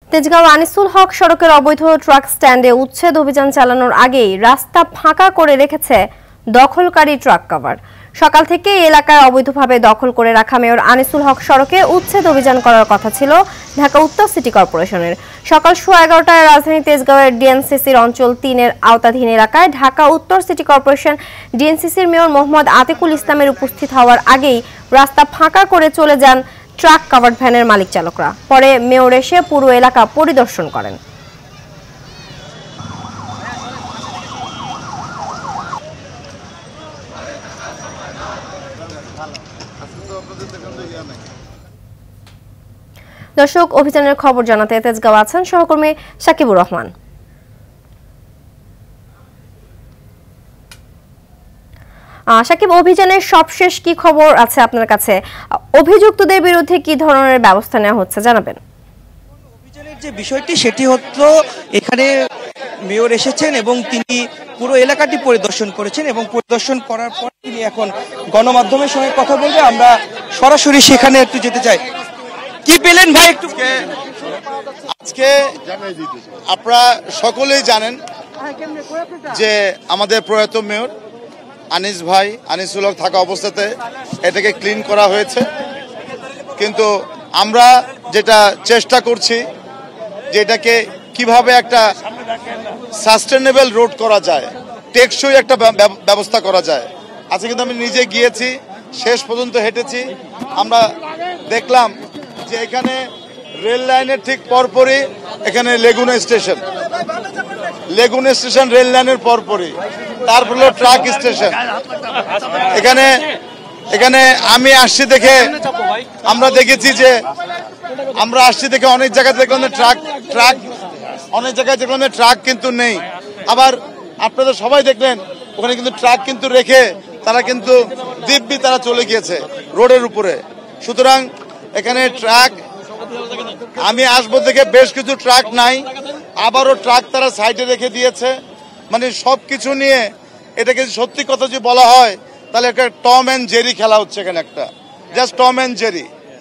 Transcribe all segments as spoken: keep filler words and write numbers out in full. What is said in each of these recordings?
তেজগাঁও আনিসুল হক সড়কের অবৈধ ট্রাক স্ট্যান্ডে উচ্ছেদ অভিযান চালানোর আগেই রাস্তা ফাঁকা করে রেখেছে দখলকারী ট্রাক কভার। সকাল থেকে এলাকায় অবৈধভাবে দখল করে রাখা মেয়র আনিসুল হক সড়কে উচ্ছেদ অভিযান করার কথা ছিল ঢাকা উত্তর সিটি কর্পোরেশনের। সকাল সোয়া এগারোটায় রাজধানী তেজগাঁওয়ের ডিএনসিসির অঞ্চল তিনের আওতাধীন এলাকায় ঢাকা উত্তর সিটি কর্পোরেশন ডিএনসিসির মেয়র মোহাম্মদ আতিকুল ইসলামের উপস্থিত হওয়ার আগেই রাস্তা ফাঁকা করে চলে যান ট্রাক কাভার্ড ভ্যানের মালিক চালকরা। পরে মেয়র এসে পুরো এলাকা পরিদর্শন করেন। দর্শক, অভিযানের খবর জানাতে তেজগাঁও আছেন সহকর্মী সাকিবুর রহমান। সাকিব, অভিযানের সবশেষ কি খবর আছে আপনার কাছে? অভিযুক্তদের বিরুদ্ধে কি ধরনের ব্যবস্থা নেওয়া হচ্ছে জানাবেন। অভিযানের যে বিষয়টি সেটি হলো এখানে মেয়র এসেছেন এবং তিনি পুরো এলাকাটি পরিদর্শন করেছেন এবং পরিদর্শন করার পর তিনি এখন গণমাধ্যমের সঙ্গে কথা বলবে। আমরা সরাসরি সেখানে একটু যেতে চাই। কি পেলেন ভাই একটু? আজকে আপনারা সকলেই জানেন যে আমাদের প্রয়াত মেয়র আনিস ভাই আনিসুল হক থাকা অবস্থাতে এটাকে ক্লিন করা হয়েছে, কিন্তু আমরা যেটা চেষ্টা করছি যে এটাকে কিভাবে একটা সাস্টেনেবল রোড করা যায়, টেকসই একটা ব্যবস্থা করা যায়। আজকে কিন্তু আমি নিজে গিয়েছি, শেষ পর্যন্ত হেঁটেছি। আমরা দেখলাম যে এখানে রেল লাইনের ঠিক পরপরই এখানে Laguna station, Laguna station rail লাইনের পরপরই, তারপর হলো ট্রাক স্টেশন। এখানে এখানে আমি আসছি দেখে আমরা দেখেছি যে আমরা আসছি দেখে অনেক জায়গায় দেখলাম ট্রাক ট্রাক অনেক জায়গায় দেখলাম ট্রাক কিন্তু নেই। আবার আপনারা সবাই দেখলেন ওখানে কিন্তু ট্রাক কিন্তু রেখে তারা কিন্তু দিব্যি তারা চলে গিয়েছে রোডের উপরে। সুতরাং এখানে ট্রাক আমি আসবো দেখে বেশ কিছু ট্রাক নাই, আবারও ট্রাক তারা সাইডে রেখে দিয়েছে। মানে সব কিছু নিয়ে এটাকে সত্যি কথা যদি বলা হয় তাহলে একটা টম অ্যান্ড জেরি খেলা হচ্ছে এখানে, একটা just Tom and Jerry.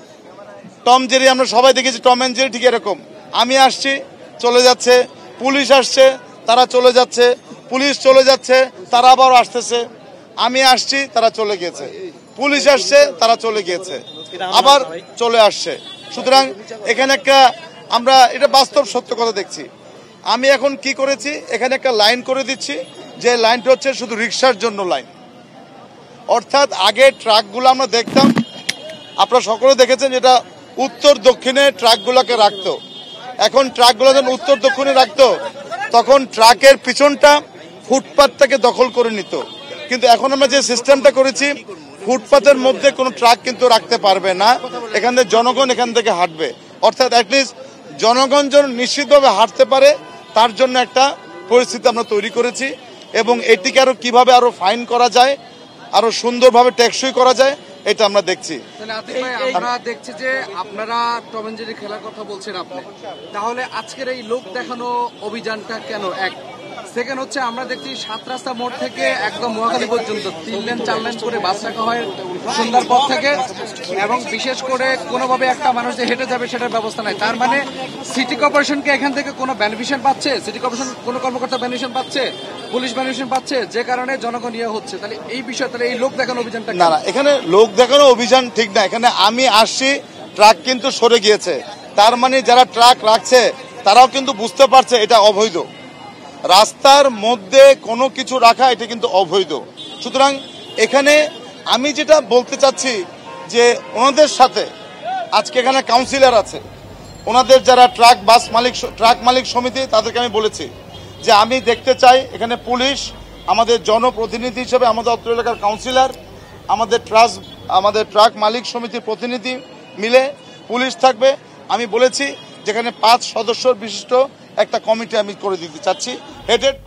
Tom Jerry আমরা সবাই দেখেছি, টম অ্যান্ড জেরি ঠিক এরকম। আমি আসছি চলে যাচ্ছে, পুলিশ আসছে তারা চলে যাচ্ছে, পুলিশ চলে যাচ্ছে তারা আবার আসতেছে, আমি আসছি তারা চলে গিয়েছে, পুলিশ আসছে তারা চলে গিয়েছে, আবার চলে আসছে। সুতরাং এখানে একটা আমরা এটা বাস্তব সত্য কথা দেখছি। আমি এখন কি করেছি, এখানে একটা লাইন করে দিচ্ছি, যে লাইনটা হচ্ছে শুধু রিক্সার জন্য লাইন। অর্থাৎ আগে ট্রাকগুলো আমরা দেখতাম, আপনারা সকলে দেখেছেন যেটা উত্তর দক্ষিণে ট্রাকগুলোকে রাখতো। এখন ট্রাকগুলো যখন উত্তর দক্ষিণে রাখতো তখন ট্রাকের পিছনটা ফুটপাথটাকে দখল করে নিত। কিন্তু এখন আমরা যে সিস্টেমটা করেছি, ফুটপাথের মধ্যে কোনো ট্রাক কিন্তু রাখতে পারবে না, এখান থেকে জনগণ এখান থেকে হাঁটবে। অর্থাৎ অ্যাটলিস্ট জনগণ যেন নিশ্চিতভাবে হাঁটতে পারে তার জন্য একটা পরিস্থিতি আমরা তৈরি করেছি, এবং এটিকে আরো কিভাবে আরো ফাইন করা যায়, আরো সুন্দরভাবে টেকসই করা যায়, এটা আমরা দেখছি। আমরা দেখছি যে আপনারা টম এন্ড জেরি খেলার কথা বলছেন আপনি, তাহলে আজকের এই লোক দেখানো অভিযানটা কেন? এক সেকেন্ড হচ্ছে আমরা দেখছি সাত রাস্তা মোড় থেকে একদম মহাখালী পর্যন্ত তিন লেন চার লেন করে বাস রাখা হয় সন্ধ্যার পর থেকে, এবং বিশেষ করে কোনোভাবে একটা মানুষ যে হেঁটে যাবে সেটার ব্যবস্থা নাই। তার মানে সিটি কর্পোরেশনকে এখান থেকে কোনো বেনিফিশন পাচ্ছে? সিটি কর্পোরেশন কোনো কর্মকর্তা বেনিফিশন পাচ্ছে? পুলিশ বেনিফিশন পাচ্ছে? যে কারণে জনগণ ইয়ে হচ্ছে। তাহলে এই বিষয়, তাহলে এই লোক দেখানো অভিযানটা না না, এখানে লোক দেখানো অভিযান ঠিক না। এখানে আমি আসছি, ট্রাক কিন্তু সরে গিয়েছে, তার মানে যারা ট্রাক রাখছে তারাও কিন্তু বুঝতে পারছে এটা অবৈধ। রাস্তার মধ্যে কোনো কিছু রাখা এটা কিন্তু অবৈধ। সুতরাং এখানে আমি যেটা বলতে চাচ্ছি যে ওনাদের সাথে আজকে এখানে কাউন্সিলর আছে, ওনাদের যারা ট্রাক বাস মালিক ট্রাক মালিক সমিতি, তাদেরকে আমি বলেছি যে আমি দেখতে চাই এখানে পুলিশ, আমাদের জনপ্রতিনিধি হিসেবে আমাদের অত্র এলাকার কাউন্সিলর, আমাদের ট্রাস আমাদের ট্রাক মালিক সমিতির প্রতিনিধি মিলে পুলিশ থাকবে। আমি বলেছি যেখানে পাঁচ সদস্য বিশিষ্ট একটা কমিটি আমি করে দিতে চাচ্ছি হেডেড।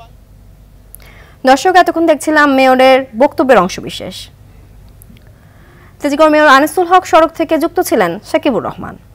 দর্শক, এতক্ষণ দেখছিলাম মেয়রের বক্তব্যের অংশবিশেষ। তেজগাঁও মেয়র আনিসুল হক সড়ক থেকে যুক্ত ছিলেন সাকিবুর রহমান।